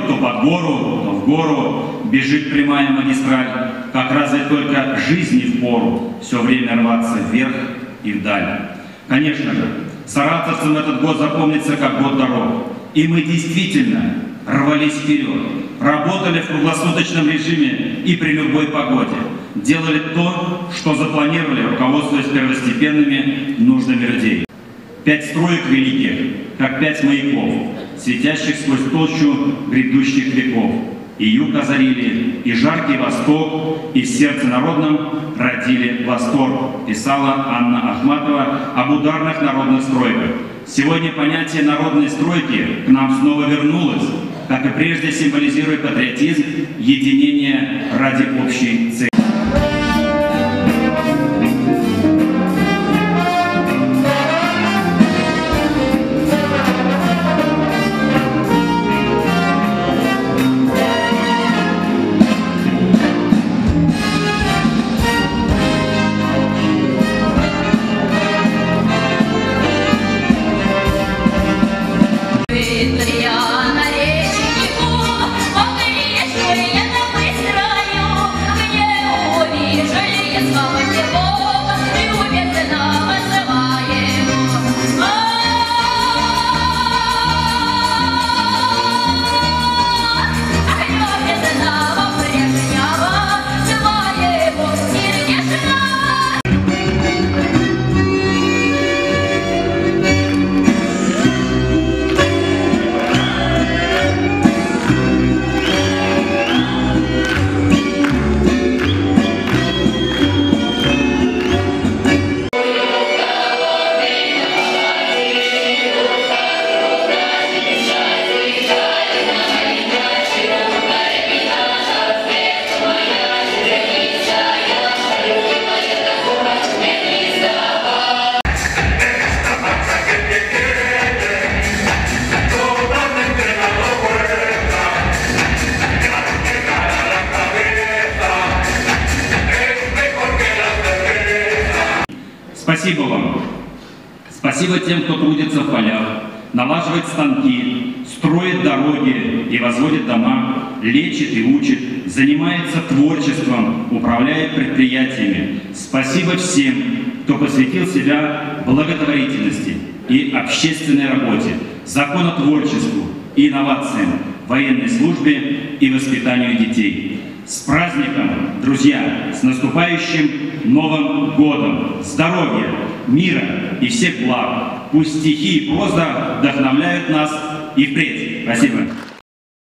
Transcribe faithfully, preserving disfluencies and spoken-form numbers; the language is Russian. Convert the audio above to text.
идет то под гору, то в гору, бежит прямая магистраль, как разве только жизни впору все время рваться вверх и вдаль. Конечно же, саратовцам этот год запомнится как год дорог. И мы действительно рвались вперед, работали в круглосуточном режиме и при любой погоде, делали то, что запланировали, руководствуясь первостепенными нуждами людей. Пять строек великих, как пять маяков, светящих сквозь толщу грядущих веков. И юг озарили, и жаркий восток, и в сердце народном родили восторг, писала Анна Ахматова об ударных народных стройках. Сегодня понятие народной стройки к нам снова вернулось, как и прежде символизируя патриотизм, единение ради общей цели. Спасибо вам. Спасибо тем, кто трудится в полях, налаживает станки, строит дороги и возводит дома, лечит и учит, занимается творчеством, управляет предприятиями. Спасибо всем, кто посвятил себя благотворительности и общественной работе, законотворчеству и инновациям, военной службе и воспитанию детей. С праздником, друзья! С наступающим Новым годом! Здоровья, мира и всех благ! Пусть стихи и проза вдохновляют нас и впредь. Спасибо!